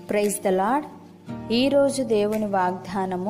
Praise the lord. ఈరోజు దేవుని వాగ్దానము,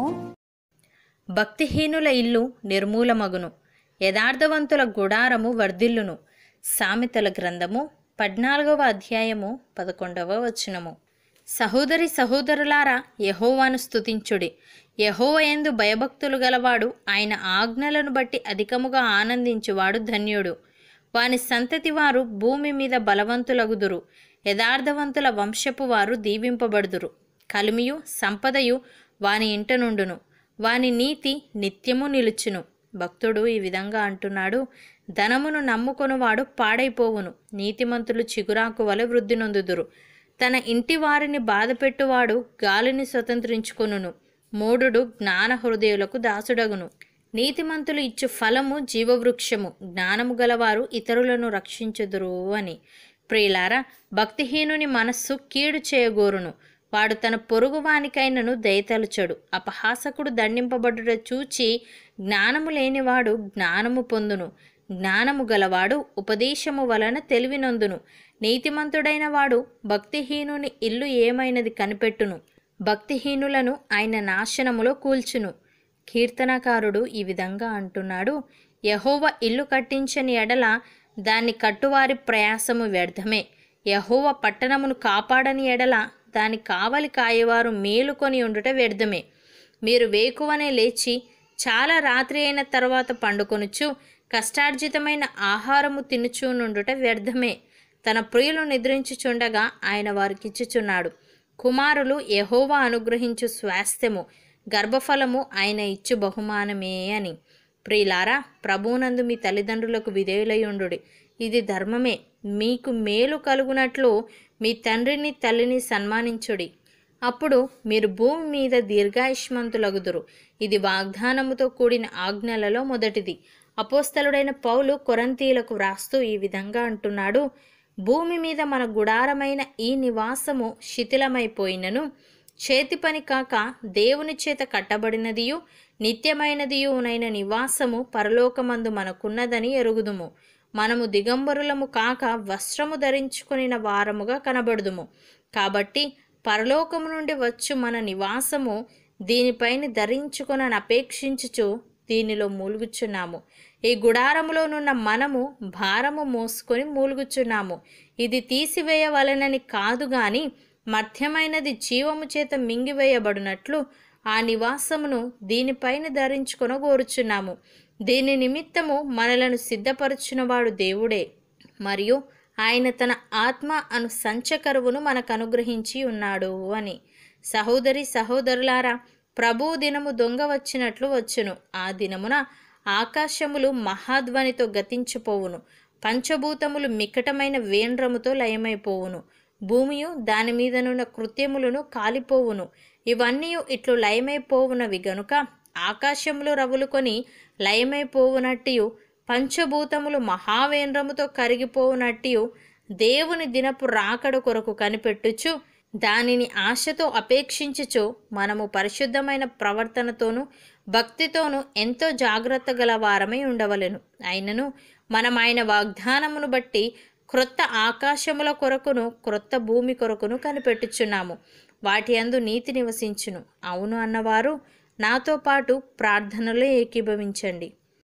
భక్తిహీనుల ఇల్లు నిర్మూలమగును, యథార్థవంతుల గుడారము వర్ధిల్లును. సామెతల గ్రంథము 14వ అధ్యాయము 11వ వచనము. సహోదరి సహోదరులారా, యెహోవాను స్తుతించుడి. యెహోవా యందు భయభక్తులు గలవాడు, ఆయన ఆజ్ఞలను బట్టి అధికముగా ఆనందించువాడు ధన్యుడు. వాని సంతతి వారు భూమి మీద బలవంతులగుదురు. యథార్థవంతుల వంశపు వారు దీవింపబడుదురు. కలిమియు సంపదయు వాని ఇంట నుండును, వాని నీతి నిత్యము నిలుచును. భక్తుడు ఈ విధంగా అంటున్నాడు: ధనమును నమ్ముకొనువాడు పాడైపోవును, నీతిమంతులు చిగురాకు వలె వృద్ధి నొందుదురు. తన ఇంటి వారిని బాధపెట్టువాడు గాలిని స్వతంత్రించుకొనును. మూఢుడు జ్ఞాన హృదయులకు దాసుడగును. నీతిమంతులు ఇచ్చు ఫలము జీవవృక్షము, జ్ఞానము గలవారు ఇతరులను రక్షించుదురు అని. ప్రియులారా, భక్తిహీనుని మనస్సు కీడు చేయగోరును, వాడు తన పొరుగువానికైనను దయతలుచడు. అపహాసకుడు దండింపబడుట చూచి జ్ఞానము లేనివాడు జ్ఞానము పొందును. జ్ఞానము గలవాడు ఉపదేశము వలన తెలివినొందును. నీతిమంతుడైన వాడు భక్తిహీనుని ఇల్లు ఏమైనది కనిపెట్టును, భక్తిహీనులను ఆయన నాశనములో కూల్చును. కీర్తనకారుడు ఈ విధంగా అంటున్నాడు: యెహోవా ఇల్లు కట్టించని ఎడల దాన్ని కట్టువారి ప్రయాసము వ్యర్థమే. యెహోవా పట్టణమును కాపాడని ఎడల దాని కావలి కాయవారు మేలుకొని ఉండుట వ్యర్థమే. మీరు వేకువనే లేచి చాలా రాత్రి అయిన తర్వాత పండుకొనుచు కష్టార్జితమైన ఆహారము తినుచూ నుండుట వ్యర్థమే. తన ప్రియులు నిద్రించుచుండగా ఆయన వారికిచ్చుచున్నాడు. కుమారులు యెహోవా అనుగ్రహించు స్వాస్థ్యము, గర్భఫలము ఆయన ఇచ్చు బహుమానమే అని. ప్రియులారా, ప్రభువునందు మీ తల్లిదండ్రులకు విధేయులై ఉండుడి, ఇది ధర్మమే. మీకు మేలు కలుగునట్లు మీ తండ్రిని తల్లిని సన్మానించుడి, అప్పుడు మీరు భూమి మీద దీర్ఘాయుష్మంతులగుదురు. ఇది వాగ్దానముతో కూడిన ఆజ్ఞలలో మొదటిది. అపోస్తలుడైన పౌలు కొరింథీయులకు వ్రాస్తూ ఈ విధంగా అంటున్నాడు: భూమి మీద మన గుడారమైన ఈ నివాసము శిథిలమైపోయినను, చేతి పని కాక దేవుని చేత కట్టబడినదియు నిత్యమైనదియునైన నివాసము పరలోకమందు మనకున్నదని ఎరుగుదుము. మనము దిగంబరులము కాక వస్త్రము ధరించుకొనిన వారముగా కనబడుదుము. కాబట్టి పరలోకము నుండి వచ్చు మన నివాసము దీనిపైన ధరించుకొనని అపేక్షించుచు దీనిలో మూలుగుచున్నాము. ఈ గుడారములోనున్న మనము భారము మోసుకొని మూలుగుచున్నాము. ఇది తీసివేయవలనని కాదు గాని మధ్యమైనది జీవము చేత మింగివేయబడినట్లు ఆ నివాసమును దీనిపైన ధరించుకొనగోరుచున్నాము. దీని నిమిత్తము మనలను సిద్ధపరచునవాడు దేవుడే, మరియు ఆయన తన ఆత్మ అను సంచకరువును మనకు అనుగ్రహించి ఉన్నాడు అని. సహోదరి సహోదరులారా, ప్రభువు దినము దొంగ వచ్చినట్లు వచ్చును. ఆ దినమున ఆకాశములు మహాధ్వనితో గతించిపోవును, పంచభూతములు మికటమైన వేండ్రముతో లయమైపోవును, భూమియు దాని మీదనున్న కృత్యములను కాలిపోవును. ఇవన్నీ ఇట్లు లయమైపోవునవి గనుక ఆకాశములు రవులుకొని లయమైపోవునట్టియు పంచభూతములు మహావేంద్రముతో కరిగిపోవునట్టియు దేవుని దినపు రాకడ కొరకు కనిపెట్టుచు దానిని ఆశతో అపేక్షించుచు మనము పరిశుద్ధమైన ప్రవర్తనతోనూ భక్తితోనూ ఎంతో జాగ్రత్త గల వారమై ఉండవలెను. అయినను మనం ఆయన వాగ్దానమును బట్టి క్రొత్త ఆకాశముల కొరకును క్రొత్త భూమి కొరకును కనిపెట్టుచున్నాము. వాటి యందు నీతి నివసించును. అవును అన్నవారు నాతో పాటు ప్రార్థనలో ఏకీభవించండి.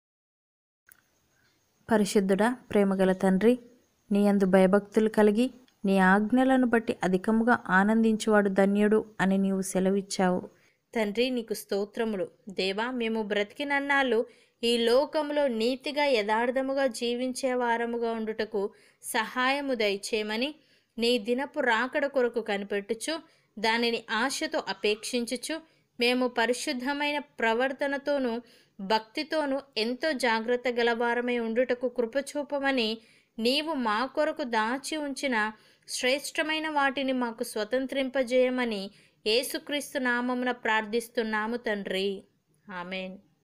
పరిశుద్ధుడా, ప్రేమగల తండ్రి, నీ యందు భయభక్తులు కలిగి నీ ఆజ్ఞలను బట్టి అధికముగా ఆనందించువాడు ధన్యుడు అని నీవు సెలవిచ్చావు. తండ్రి, నీకు స్తోత్రములు. దేవా, మేము బ్రతికినన్నాళ్ళు ఈ లోకములో నీతిగా యథార్థముగా జీవించే వారముగా ఉండుటకు సహాయము దయచేయమని నీ దినపు రాకడ కొరకు కనిపెట్టుచు దానిని ఆశతో అపేక్షించుచు మేము పరిశుద్ధమైన ప్రవర్తనతోనూ భక్తితోనూ ఎంతో జాగ్రత్త గలవారమై ఉండుటకు కృపచూపమని నీవు మా కొరకు దాచి ఉంచిన శ్రేష్టమైన వాటిని మాకు స్వతంత్రింపజేయమని యేసుక్రీస్తు నామమున ప్రార్థిస్తున్నాము తండ్రి. ఆమెన్.